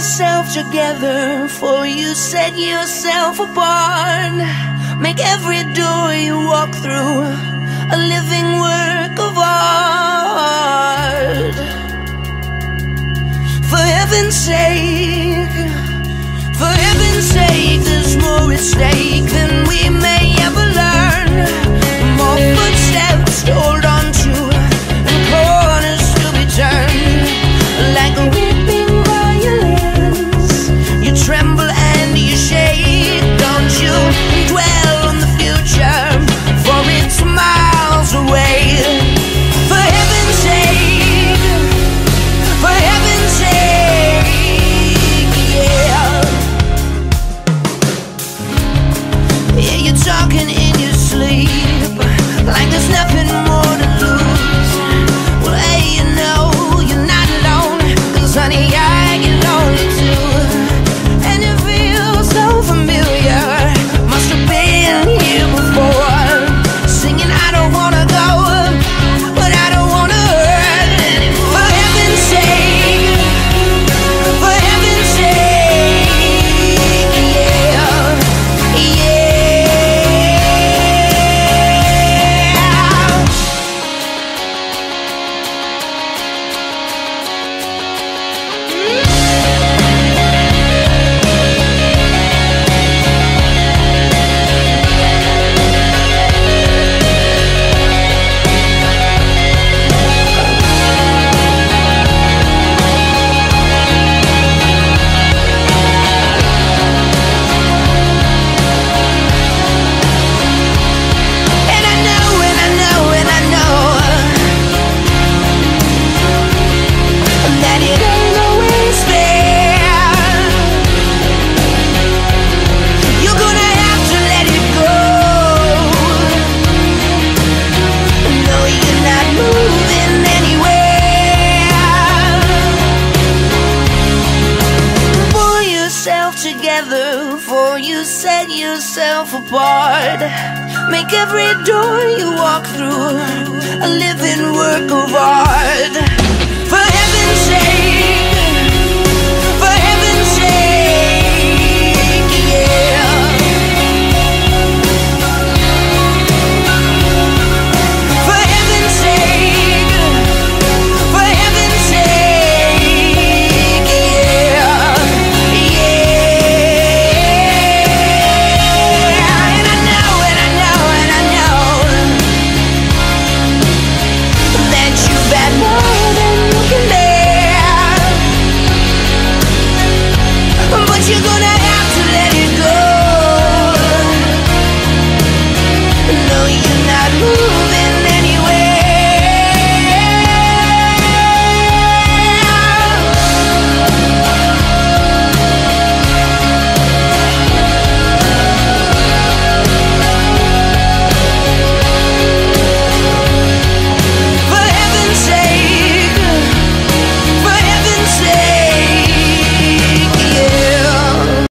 yourself together, for you set yourself apart. Make every door you walk through a living work of art. For heaven's sake, there's more at stake than we may ever learn. More footsteps to hold on to, and corners to be turned. Like weeping violins, you tremble and you shake. Don't you dwell on the future, for it's miles away. For heaven's sake, for heaven's sake, yeah. Yeah, you're talking in your sleep, like there's nothing more to lose. Well, hey, you know you're not alone, 'cause honey, I get lonely too. And it feels so familiar, must have been here before. Singing I don't wanna go, but I don't wanna hurt anymore. For heaven's sake, for heaven's sake, yeah, together, for you set yourself apart. Make every door you walk through a living work of